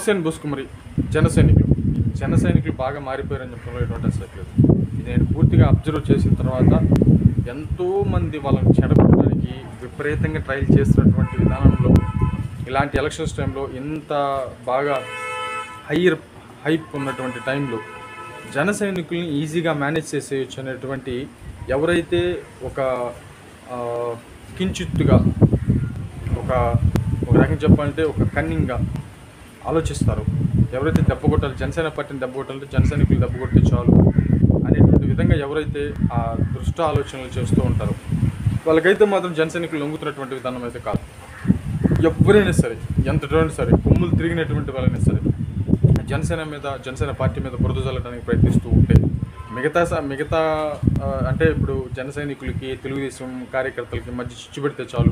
హుస్సేన్ బోస్కుమరి జన సైనికులు బాగా మారిపోయారని చెప్పడంలో ఎటువంటి అసలు లేదు. ఇది నేను పూర్తిగా అబ్జర్వ్ చేసిన తర్వాత ఎంతోమంది వాళ్ళని చెడగొట్టడానికి విపరీతంగా ట్రయల్ చేస్తున్నటువంటి విధానంలో ఇలాంటి ఎలక్షన్స్ టైంలో ఇంత బాగా హైప్ ఉన్నటువంటి టైంలో జన సైనికుల్ని ఈజీగా మేనేజ్ చేసేయచ్చు అనేటువంటి ఎవరైతే ఒక కించిత్తుగా ఒక రకంగా చెప్పాలంటే ఒక కన్నింగ్గా ఆలోచిస్తారు, ఎవరైతే దెబ్బ కొట్టాలి జనసేన పార్టీని దెబ్బ కొట్టాలంటే జన సైనికులు దెబ్బ కొడితే చాలు అనేటువంటి విధంగా ఎవరైతే ఆ దృష్ట ఆలోచనలు చేస్తూ ఉంటారో వాళ్ళకైతే మాత్రం జన సైనికులు లొంగుతున్నటువంటి విధానం అయితే కాదు. ఎవరైనా సరే ఎంతటోనే సరే కొమ్ములు తిరిగినటువంటి వాళ్ళైనా సరే జనసేన పార్టీ మీద బురద చల్లడానికి ప్రయత్నిస్తూ ఉంటే మిగతా అంటే ఇప్పుడు జన సైనికులకి తెలుగుదేశం కార్యకర్తలకి మధ్య చిచ్చు పెడితే చాలు,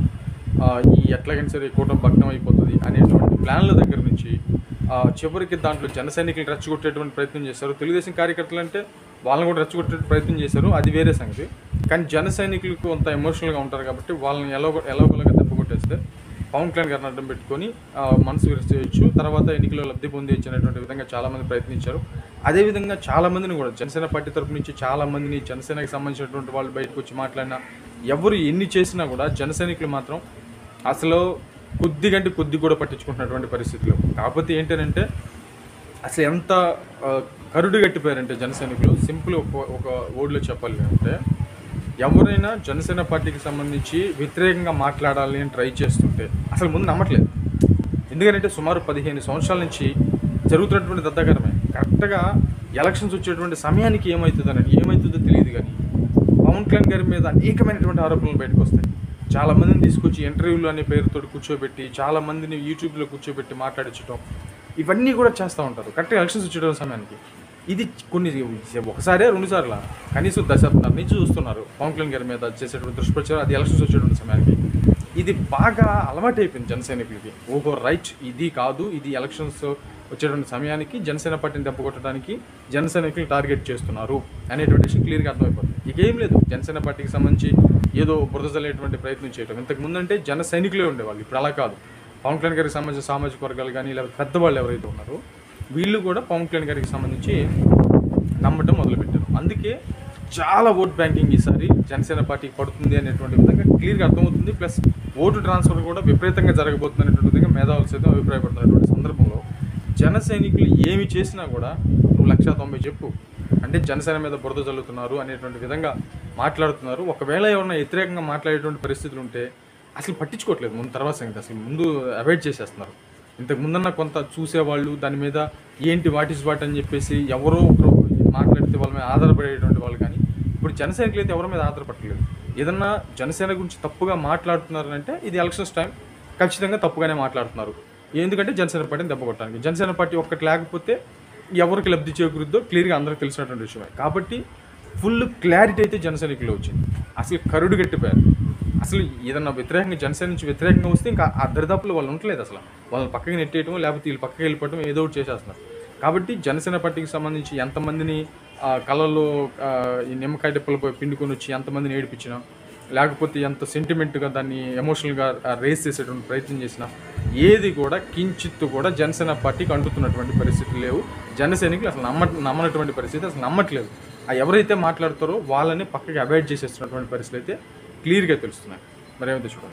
ఈ ఎట్లాగైనా సరే కూటమి భగ్నం అయిపోతుంది అనేటువంటి ప్లాన్ల దగ్గర నుంచి చివరికి దాంట్లో జన సైనికులు రెచ్చగొట్టేటువంటి ప్రయత్నం చేశారు. తెలుగుదేశం కార్యకర్తలు అంటే వాళ్ళని కూడా రెచ్చగొట్టే ప్రయత్నం చేశారు, అది వేరే సంగతి. కానీ జన సైనికులకు కొంత ఎమోషనల్గా ఉంటారు కాబట్టి వాళ్ళని ఎలాగోలాగా దెబ్బ కొట్టేస్తే పవన్ కళ్యాణ్ గారిని అడ్డం పెట్టుకొని మనసు విరిచేయచ్చు, తర్వాత ఎన్నికల్లో లబ్ధి పొందేయచ్చు అనేటువంటి విధంగా చాలామంది ప్రయత్నించారు. అదేవిధంగా చాలామందిని కూడా జనసేన పార్టీ తరపు నుంచి చాలామందిని జనసేనకి సంబంధించినటువంటి వాళ్ళు బయటకు వచ్చి మాట్లాడినా ఎవరు ఎన్ని చేసినా కూడా జన సైనికులు మాత్రం అసలు కొద్ది కూడా పట్టించుకుంటున్నటువంటి పరిస్థితులు. కాకపోతే ఏంటంటే అసలు ఎంత కరుడు గట్టిపోయారంటే జన సైనికులు, సింపుల్ ఒక వర్డ్లో చెప్పాలి అంటే ఎవరైనా జనసేన పార్టీకి సంబంధించి వ్యతిరేకంగా మాట్లాడాలి అని ట్రై చేస్తుంటే అసలు ముందు నమ్మట్లేదు. ఎందుకంటే సుమారు 15 సంవత్సరాల నుంచి జరుగుతున్నటువంటి దద్దకరమే. కరెక్ట్గా ఎలక్షన్స్ వచ్చేటువంటి సమయానికి ఏమవుతుందో తెలియదు, కానీ పవన్ కళ్యాణ్ గారి మీద అనేకమైనటువంటి ఆరోపణలు బయటకు వస్తాయి. చాలామందిని తీసుకొచ్చి ఇంటర్వ్యూలు అనే పేరుతో కూర్చోబెట్టి చాలామందిని యూట్యూబ్లో కూర్చోబెట్టి మాట్లాడించడం ఇవన్నీ కూడా చేస్తూ ఉంటారు కరెక్ట్గా ఎలక్షన్స్ వచ్చేటువంటి సమయానికి. ఇది ఒకసారి 2 సార్లు కనీసం దశాబ్దాల నుంచి చూస్తున్నారు పవన్ కళ్యాణ్ గారి మీద చేసేటువంటి దుష్ప్రచారం, అది ఎలక్షన్స్ వచ్చేటువంటి సమయానికి. ఇది బాగా అలవాటు అయిపోయింది జన సైనికులకి. ఓహో రైట్, ఇది కాదు, ఇది ఎలక్షన్స్ వచ్చేటువంటి సమయానికి జనసేన పార్టీని దెబ్బ కొట్టడానికి జన సైనికులు టార్గెట్ చేస్తున్నారు అనేటువంటి విషయం క్లియర్గా అర్థమైపోతుంది. ఇకేం లేదు, జనసేన పార్టీకి సంబంధించి ఏదో బురద జల్లేటువంటి ప్రయత్నం చేయడం. ఇంతకుముందు అంటే జన సైనికులే ఉండేవాళ్ళు, ఇప్పుడు అలా కాదు. పవన్ కళ్యాణ్ గారికి సంబంధించిన సామాజిక వర్గాలు కానీ లేకపోతే పెద్దవాళ్ళు ఎవరైతే ఉన్నారో వీళ్ళు కూడా పవన్ కళ్యాణ్ గారికి సంబంధించి నమ్మటం మొదలుపెట్టారు. అందుకే చాలా ఓట్ బ్యాంకింగ్ ఈసారి జనసేన పార్టీకి పడుతుంది అనేటువంటి విధంగా క్లియర్గా అర్థమవుతుంది. ప్లస్ ఓటు ట్రాన్స్ఫర్ కూడా విపరీతంగా జరగబోతుంది అనేటువంటి విధంగా మేధావులు సైతం అభిప్రాయపడుతున్నటువంటి సందర్భంలో జన సైనికులు ఏమి చేసినా కూడా నువ్వు 190 చెప్పు అంటే జనసేన మీద బురద చల్లుతున్నారు అనేటువంటి విధంగా మాట్లాడుతున్నారు. ఒకవేళ ఎవరైనా వ్యతిరేకంగా మాట్లాడేటువంటి పరిస్థితులు ఉంటే అసలు పట్టించుకోవట్లేదు. ముందు తర్వాత సంగతి అసలు ముందు అవాయిడ్ చేసేస్తున్నారు. ఇంతకు ముందన్న కొంత చూసేవాళ్ళు దాని మీద ఏంటి వాట్ ఈస్ వాట్ అని చెప్పేసి ఎవరో ఒకరు మాట్లాడితే వాళ్ళ మీద ఆధారపడేటువంటి వాళ్ళు, కానీ ఇప్పుడు జన సైనికులు అయితే ఎవరి మీద ఆధారపడలేదు. ఏదన్నా జనసేన గురించి తప్పుగా మాట్లాడుతున్నారంటే ఇది ఎలక్షన్స్ టైం ఖచ్చితంగా తప్పుగానే మాట్లాడుతున్నారు. ఎందుకంటే జనసేన పార్టీని దెబ్బ కొట్టడానికి. జనసేన పార్టీ ఒక్కటి లేకపోతే ఎవరికి లబ్ధి చేకూరుద్దో క్లియర్గా అందరికీ తెలిసినటువంటి విషయమే. కాబట్టి ఫుల్ క్లారిటీ అయితే జన సైనికుల్లో వచ్చింది. అసలు కరుడు గట్టిపోయారు. అసలు ఏదన్నా వ్యతిరేకంగా జనసేన నుంచి వ్యతిరేకంగా వస్తే ఇంకా ఆ దరిదాపులు వాళ్ళు ఉండలేదు. అసలు వాళ్ళని పక్కకి నెట్టేయటం లేకపోతే వీళ్ళు పక్కకి వెళ్ళిపోవటం ఏదో ఒకటి చేసేస్తున్నారు. కాబట్టి జనసేన పార్టీకి సంబంధించి ఎంతమందిని కళ్ళల్లో ఈ నిమ్మకాయ డిప్పలపై పిండుకొని వచ్చి ఎంతమందిని ఏడిపించినా లేకపోతే ఎంత సెంటిమెంట్గా దాన్ని ఎమోషనల్గా రేస్ చేసేటువంటి ప్రయత్నం చేసినా ఏది కూడా కించిత్తు కూడా జనసేన పార్టీకి అంటుతున్నటువంటి పరిస్థితులు లేవు. జన సైనికులు అసలు నమ్మనటువంటి పరిస్థితి, అసలు నమ్మట్లేదు. ఎవరైతే మాట్లాడతారో వాళ్ళని పక్కకి అవాయిడ్ చేసేస్తున్నటువంటి పరిస్థితులు అయితే క్లియర్గా తెలుస్తున్నాయి. మరేమైతే చూడండి.